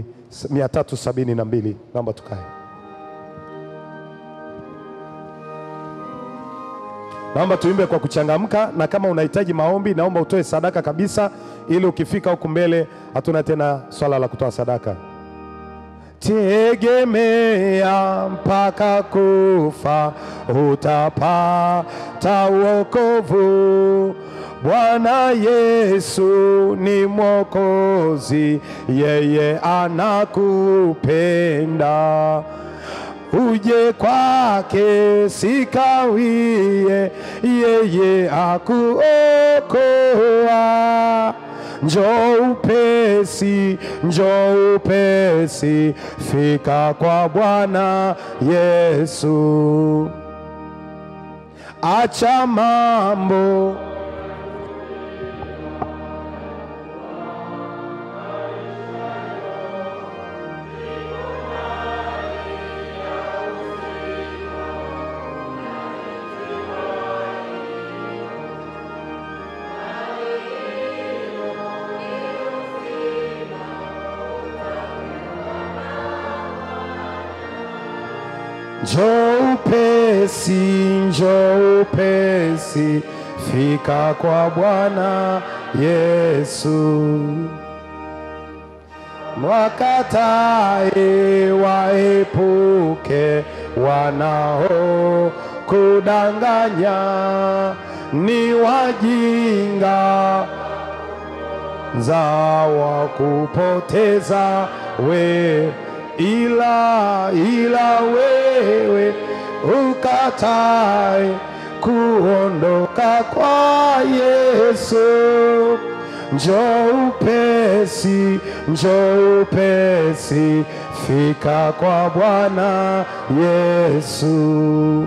372. Naomba tukae. Naomba tuimbe kwa kuchangamka, na kama unahitaji maombi naomba utoe sadaka kabisa, ili ukifika huku mbele hatuna tena swala la kutoa sadaka. Tegemea mpaka kufa, utapata wokovu. Bwana Yesu ni Mwokozi, yeye anakupenda. Uje kwake sikawie, yeye akuokoa. Njoo upesi, fika kwa Bwana Yesu. Acha mambo njoo upesi, njoo upesi, fika kwa Bwana Yesu. Wakatae waepuke wanao kudanganya, ni wajinga zawa kupoteza we, ila wewe ukatae kuondoka kwa Yesu. Njoo upesi, njoo upesi, fika kwa Bwana Yesu.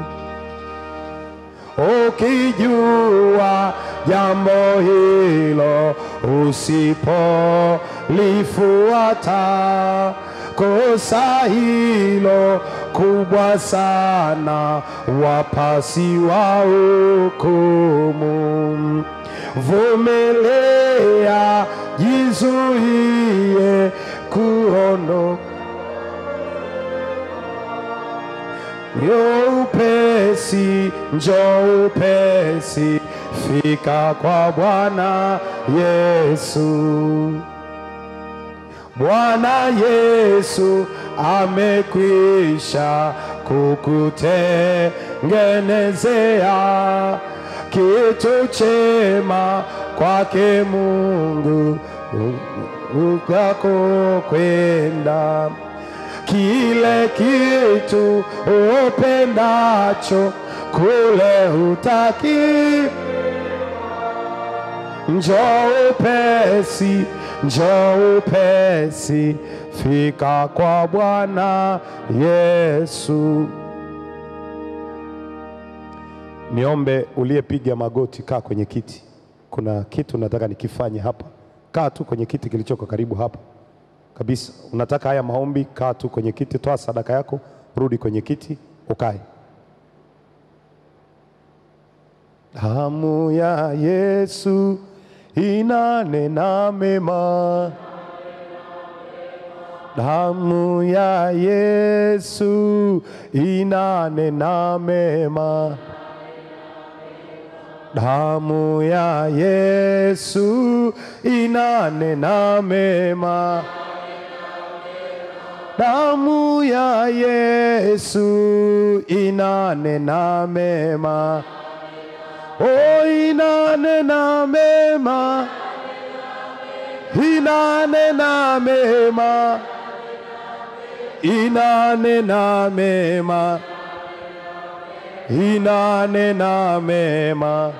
Ukijua jambo hilo usipolifuata, kosa hilo kubwa sana, wapasiwa hukumu. Vumilia, jizuie kuondoka. Njoo upesi, njoo upesi, fika kwa Bwana Yesu. Bwana Yesu amekwisha kukutengenezea kitu chema, kwake Mungu ukako kwenda. Kile kitu upendacho kule hutaki. Njoo upesi, njoo upesi, fika kwa Bwana Yesu. Niombe uliyepiga magoti, kaa kwenye kiti. Kuna kitu nataka nikifanye hapa. Kaa tu kwenye kiti kilichoko karibu hapa kabisa. Unataka haya maombi, kaa tu kwenye kiti, toa sadaka yako, rudi kwenye kiti, ukae. Damu ya Yesu inanena mema. Damu ya Yesu inanena mema. Damu ya Yesu inanena mema. Damu ya Yesu inanena mema. Oh, inanena mema. Inanena mema. Inanena mema. Inanena mema.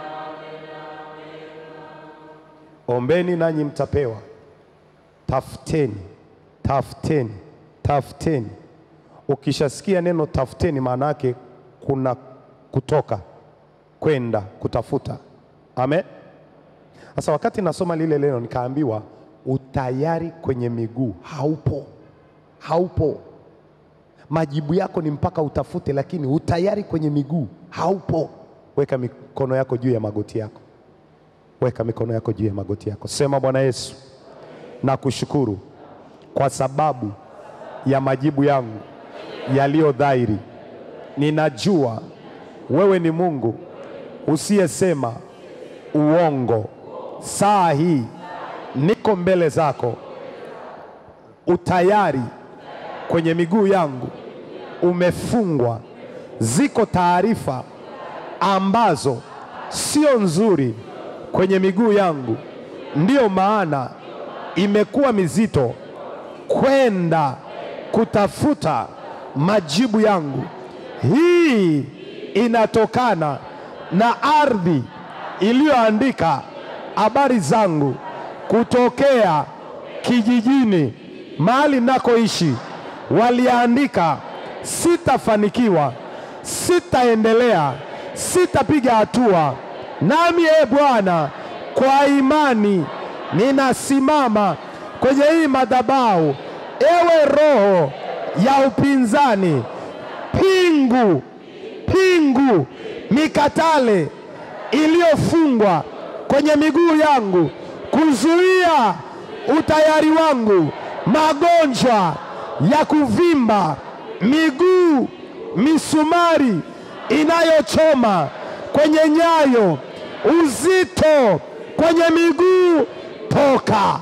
Ombeni nanyi mtapewa. Tafuteni, tafuteni, tafuteni. Ukishasikia neno tafuteni, maana yake kuna kutoka kwenda kutafuta. Amen. Sasa wakati nasoma lile neno nikaambiwa utayari kwenye miguu haupo. Haupo. Majibu yako ni mpaka utafute, lakini utayari kwenye miguu haupo. Weka mikono yako juu ya magoti yako. Weka mikono yako juu ya magoti yako. Sema, Bwana Yesu, nakushukuru kwa sababu ya majibu yangu yaliyo dhahiri. Ninajua wewe ni Mungu usiyesema uongo. Saa hii niko mbele zako, utayari kwenye miguu yangu umefungwa. Ziko taarifa ambazo sio nzuri kwenye miguu yangu, ndiyo maana imekuwa mizito kwenda kutafuta majibu yangu. Hii inatokana na ardhi iliyoandika habari zangu kutokea kijijini mahali nakoishi. Waliandika sitafanikiwa, sitaendelea, sitapiga hatua. Nami Bwana, kwa imani ninasimama kwenye hii madhabahu. Ewe roho ya upinzani, pingu, mikatale iliyofungwa kwenye miguu yangu kuzuia utayari wangu, magonjwa ya kuvimba miguu misumari inayochoma kwenye nyayo, uzito kwenye miguu, toka,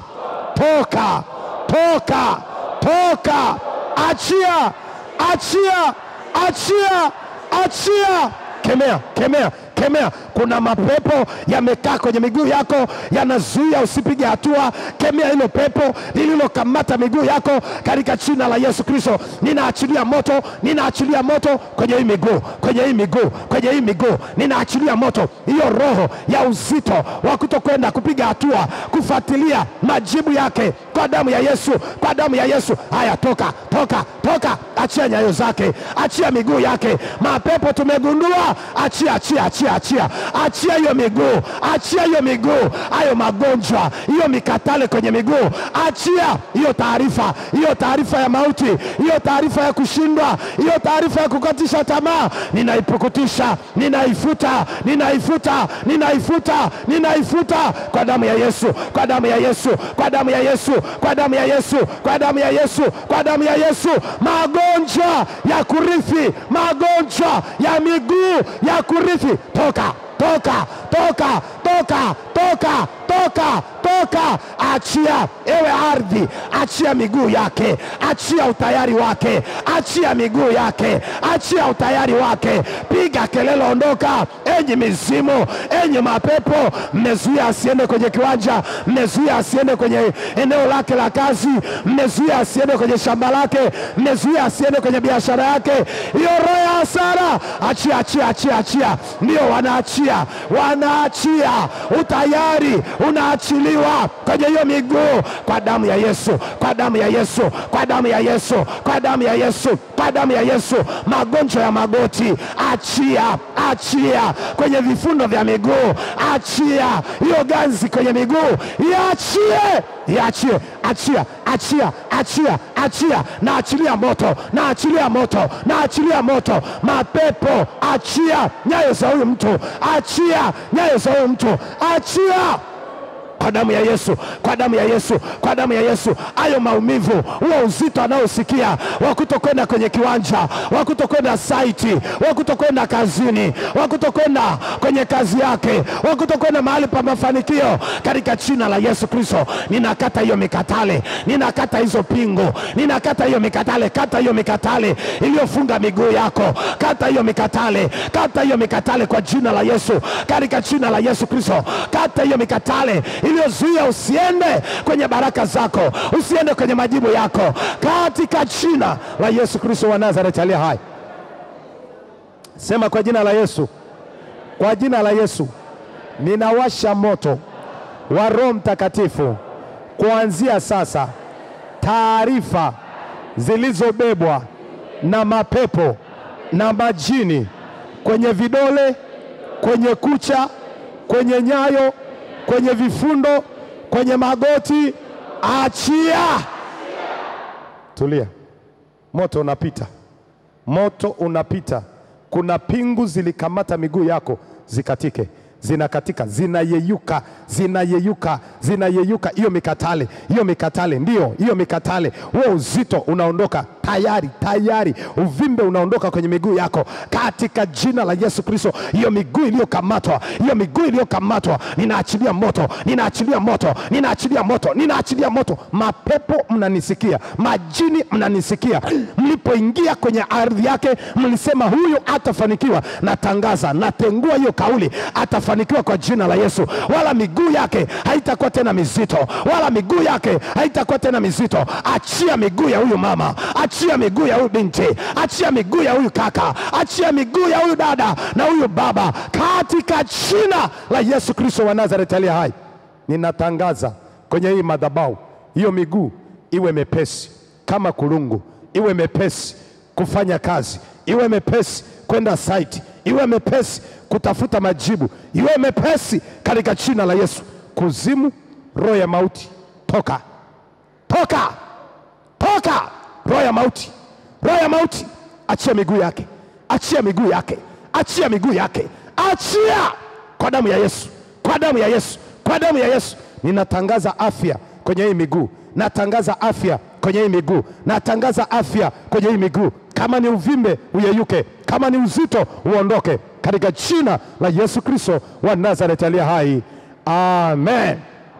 toka, toka, toka. Achia, achia, achia, achia. Kemea, kemea, kemea. Kuna mapepo yamekaa kwenye miguu yako yanazuia usipige hatua. Kemea hilo pepo lililokamata miguu yako katika jina la Yesu Kristo. Ninaachilia moto, ninaachilia moto kwenye hii miguu, kwenye hii miguu, kwenye hii miguu. Ninaachilia moto hiyo roho ya uzito wa kutokwenda kupiga hatua, kufuatilia majibu yake kwa damu ya Yesu, kwa damu ya Yesu. Haya, toka, toka, toka. Achia nyayo zake, achia miguu yake. Mapepo tumegundua, achia, achia, achia, achia. Achia hiyo miguu, achia hiyo miguu. Hayo magonjwa, hiyo mikatale kwenye miguu, achia hiyo taarifa, hiyo taarifa ya mauti, hiyo taarifa ya kushindwa, hiyo taarifa ya kukatisha tamaa. Ninaipukutisha, ninaifuta, ninaifuta, ninaifuta, ninaifuta kwa damu ya Yesu, kwa damu ya Yesu, kwa damu ya Yesu, kwa damu ya Yesu, kwa damu ya Yesu, kwa damu ya Yesu. Magonjwa ya kurithi, magonjwa ya miguu ya kurithi, toka, toka, toka, toka, toka, toka, toka. Achia ewe ardhi, achia miguu yake, achia utayari wake, achia miguu yake, achia utayari wake. Piga kelele, ondoka enyi mizimu, enyi mapepo. Mmezuia asiende kwenye kiwanja, mmezuia asiende kwenye eneo lake la kazi, mmezuia asiende kwenye shamba lake, mmezuia asiende kwenye biashara yake. Hiyo roho ya hasara, achia, achia, achia, achia. Ndio wanaachia, wanaachia. Utayari unaachiliwa kwenye hiyo miguu kwa damu ya Yesu, kwa damu ya Yesu, kwa damu ya Yesu, kwa damu ya Yesu, kwa damu ya Yesu. Magonjwa ya magoti, achia, achia kwenye vifundo vya miguu, achia hiyo ganzi kwenye miguu, iachie, iachie, achia, achia, achia, achia. Na achilia moto, na achilia moto, na achilia moto. Mapepo, achia nyayo za huyu mtu, achia nyayo za huyu mtu, achia kwa damu ya Yesu, kwa damu ya Yesu, kwa damu ya Yesu. Hayo maumivu, huo uzito anaosikia wa kutokwenda kwenye kiwanja, wa kutokwenda site, wa kutokwenda kazini, wa kutokwenda kwenye kazi yake, wa kutokwenda mahali pa mafanikio, katika jina la Yesu Kristo ninakata hiyo mikatale, ninakata hizo pingu, ninakata hiyo mikatale. Kata hiyo mikatale iliyofunga miguu yako, kata hiyo mikatale, kata hiyo mikatale kwa jina la Yesu, katika jina la Yesu Kristo. Kata hiyo mikatale iliyozuia usiende kwenye baraka zako, usiende kwenye majibu yako, katika jina la Yesu Kristo wa Nazareti aliye hai. Sema kwa jina la Yesu, kwa jina la Yesu ninawasha moto wa Roho Mtakatifu kuanzia sasa. Taarifa zilizobebwa na mapepo na majini kwenye vidole, kwenye kucha, kwenye nyayo, kwenye vifundo, kwenye magoti, achia. Tulia. Moto unapita, moto unapita. Kuna pingu zilikamata miguu yako, zikatike, zinakatika, zinayeyuka, zinayeyuka, zinayeyuka. Hiyo mikatale, hiyo mikatale, ndio hiyo mikatale. Huo uzito unaondoka tayari, tayari. Uvimbe unaondoka kwenye miguu yako katika jina la Yesu Kristo. Hiyo miguu iliyokamatwa, hiyo miguu iliyokamatwa, ninaachilia moto, ninaachilia moto, ninaachilia moto, ninaachilia moto. Mapepo mnanisikia, majini mnanisikia. Mlipoingia kwenye ardhi yake mlisema huyu atafanikiwa. Natangaza, natengua hiyo kauli, atafanikiwa kwa jina la Yesu. Wala miguu yake haitakuwa tena mizito, wala miguu yake haitakuwa tena mizito. Achia miguu ya huyu mama, achia miguu ya huyu binti, achia miguu ya huyu kaka, achia miguu ya huyu dada na huyu baba, katika jina la Yesu Kristo wa Nazareti aliye hai. Ninatangaza kwenye hii madhabahu, hiyo miguu iwe mepesi kama kulungu, iwe mepesi kufanya kazi, iwe mepesi kwenda site, iwe mepesi kutafuta majibu, iwe mepesi katika jina la Yesu. Kuzimu, roho ya mauti, toka, toka, toka. Roho ya mauti, roho ya mauti, achia miguu yake, achia miguu yake, achia miguu yake, achia kwa damu ya Yesu, kwa damu ya Yesu, kwa damu ya Yesu. Ninatangaza afya kwenye hii miguu, natangaza afya kwenye hii miguu, natangaza afya kwenye hii miguu Kama ni uvimbe uyeyuke, kama ni uzito uondoke, katika jina la Yesu Kristo wa Nazareti aliye hai. Amen.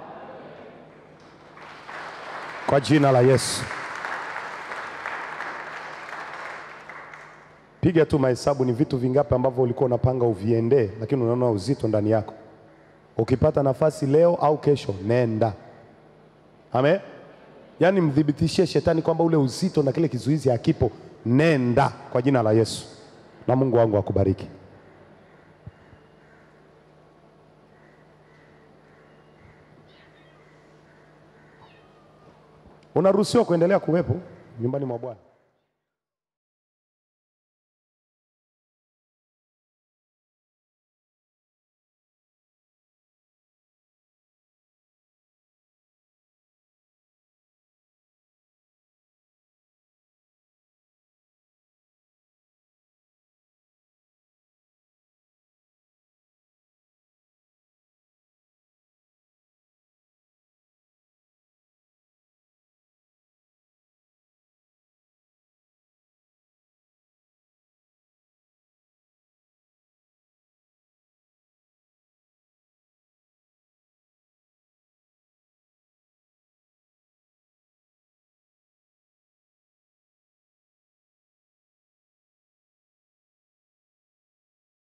Kwa jina la Yesu. Piga tu mahesabu, ni vitu vingapi ambavyo ulikuwa unapanga uviendee, lakini unaona uzito ndani yako. Ukipata nafasi leo au kesho, nenda. Amen. Yaani mdhibitishie shetani kwamba ule uzito na kile kizuizi hakipo. Nenda kwa jina la Yesu. Na Mungu wangu akubariki. Unaruhusiwa kuendelea kuwepo nyumbani mwa Bwana.